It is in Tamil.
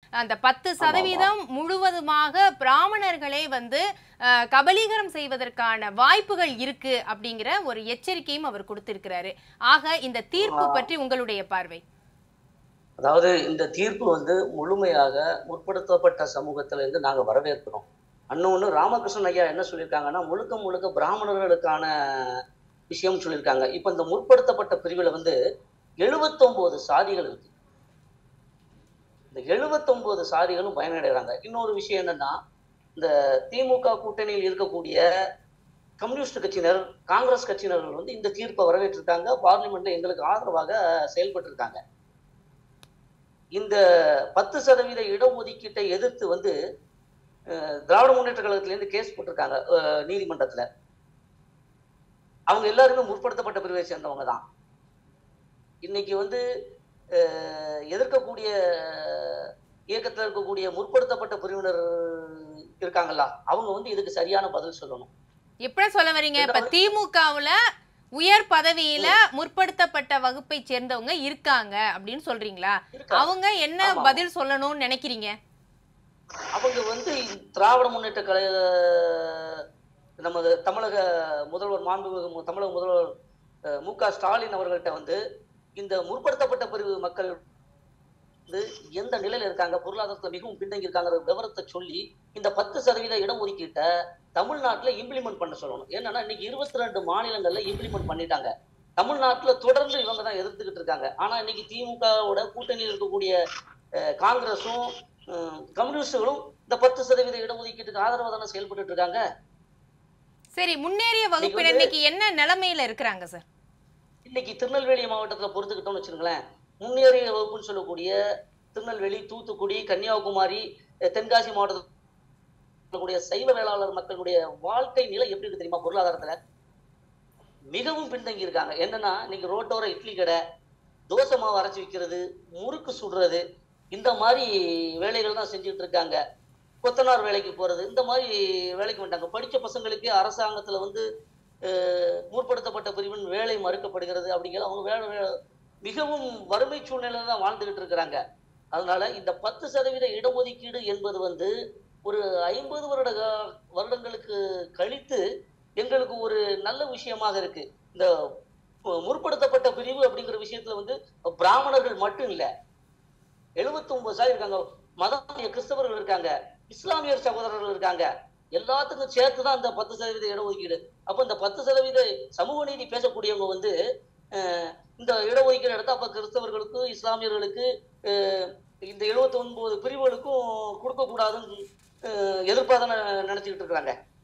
அந்த ஆமா ஆமா 10% முழுவதுமாக பிராமணர்களே வந்து கபலீகரம் செய்வதற்கான வாய்ப்புகள் இருக்கு அப்படிங்கிற ஒரு எச்சரிக்கையும் அவர் கொடுத்திருக்கிறாரு. ஆக இந்த தீர்ப்பு பற்றி உங்களுடைய பார்வை? அதாவது இந்த தீர்ப்பு முழுமையாக முற்படுத்தப்பட்ட சமூகத்துல இருந்து நாங்க வரவேற்கிறோம். இன்னொன்னு ராமகிருஷ்ணன் ஐயா என்ன சொல்லியிருக்காங்கன்னா, முழுக்க முழுக்க பிராமணர்களுக்கான விஷயம்னு சொல்லியிருக்காங்க. இப்ப இந்த முற்படுத்தப்பட்ட பிரிவுல 79 சாதிகள் இருக்கு. இந்த 79 சாதிகளும் பயனடைறாங்க. இன்னொரு விஷயம் என்னன்னா, இந்த திமுக கூட்டணியில் இருக்கக்கூடிய கம்யூனிஸ்ட் கட்சியினர், காங்கிரஸ் கட்சியினர்கள் இந்த தீர்ப்பை வரவேற்றிருக்காங்க. பார்லிமெண்ட்ல எங்களுக்கு ஆதரவாக செயல்பட்டு இருக்காங்க. இந்த 10% இடஒதுக்கீட்டை எதிர்த்து திராவிட முன்னேற்ற கழகத்திலேருந்து கேஸ் போட்டிருக்காங்க நீதிமன்றத்துல. அவங்க எல்லாருமே முற்படுத்தப்பட்ட பிரிவை சேர்ந்தவங்க தான். இன்னைக்கு எதிர்க்கக்கூடிய இயக்கத்துல இருக்கக்கூடிய முற்படுத்தப்பட்ட பிரிவினர் இருக்காங்களா, அவங்க இதுக்கு சரியான பதில் சொல்லணும். எப்படி சொல்ல வரீங்க? இப்ப திமுகவுல உயர் பதவியில முற்படுத்தப்பட்ட வகுப்பை சேர்ந்தவங்க இருக்காங்க அப்படின்னு சொல்றீங்களா? அவங்க என்ன பதில் சொல்லணும்னு நினைக்கிறீங்க? அவங்க திராவிட முன்னேற்ற கழக நமது தமிழக முதல்வர் மாண்புமிகு தமிழக முதல்வர் மு.க. ஸ்டாலின் அவர்கள்ட்ட இந்த முற்படுத்தப்பட்ட பிரிவு மக்கள் எந்த நிலையில இருக்காங்க, பொருளாதாரத்தை மிகவும் பின்தங்கி இருக்காங்கிற விவரத்தை சொல்லி இந்த 10% இடஒதுக்கீட்டை தமிழ்நாட்டுல இம்ப்ளிமெண்ட் பண்ண சொல்லணும். ஏன்னா இன்னைக்கு 22 மாநிலங்கள்ல இம்ப்ளிமெண்ட் பண்ணிட்டாங்க. தமிழ்நாட்டுல தொடர்ந்து இவங்க தான் எதிர்த்துக்கிட்டு இருக்காங்க. ஆனா இன்னைக்கு திமுகவோட கூட்டணியில் இருக்கக்கூடிய காங்கிரஸும் கம்யூனிஸ்டுகளும் இந்த 10% இடஒதுக்கீட்டுக்கு ஆதரவா தானே செயல்பட்டு இருக்காங்க. சரி, முன்னேறிய வகுப்பினர் இன்னைக்கு என்ன நிலைமையில இருக்கிறாங்க சார்? இன்னைக்கு திருநெல்வேலி மாவட்டத்துல பொறுத்துக்கிட்டோம்னு வச்சுக்கோங்களேன், முன்னேறிய வகுப்புன்னு சொல்லக்கூடிய திருநெல்வேலி, தூத்துக்குடி, கன்னியாகுமரி, தென்காசி மாவட்டத்தில் கூடிய சைவ வேளாளர் மக்களுடைய வாழ்க்கை நிலை எப்படி இருக்கு தெரியுமா? பொருளாதாரத்துல மிகவும் பின்தங்கி இருக்காங்க. என்னன்னா இன்னைக்கு ரோட்டோர இட்லி கடை, தோசை மாவு அரைச்சி விற்கிறது, முறுக்கு சுடுறது, இந்த மாதிரி வேலைகள் தான் செஞ்சுட்டு இருக்காங்க. கொத்தனார் வேலைக்கு போறது, இந்த மாதிரி வேலைக்கு வந்துட்டாங்க. படிச்ச பசங்களுக்கு அரசாங்கத்துல முற்படுத்தப்பட்ட பிரிவின் வேலை மறுக்கப்படுகிறது அப்படிங்கிற அவங்க மிகவும் வறுமை சூழ்நிலை தான் வாழ்ந்துகிட்டு இருக்கிறாங்க. அதனால இந்த 10% இடஒதுக்கீடு என்பது ஒரு 50 வருடங்களுக்கு கழித்து எங்களுக்கு ஒரு நல்ல விஷயமாக இருக்கு. இந்த முற்படுத்தப்பட்ட பிரிவு அப்படிங்கிற விஷயத்துல பிராமணர்கள் மட்டும் இல்ல, 79 இருக்காங்க, மதம் கிறிஸ்தவர்கள் இருக்காங்க, இஸ்லாமியர் சகோதரர்கள் இருக்காங்க. எல்லாத்துக்கும் சேர்த்துதான் இந்த 10% இடஒதுக்கீடு. அப்ப இந்த 10% சமூக நீதி பேசக்கூடியவங்க இந்த இடஒதுக்கீடு எடுத்தா அப்ப கிறிஸ்தவர்களுக்கு, இஸ்லாமியர்களுக்கு, இந்த 79 பிரிவுகளுக்கும் கொடுக்க கூடாதுன்னு எதிர்ப்பாக தானே நினைச்சுக்கிட்டு இருக்கிறாங்க.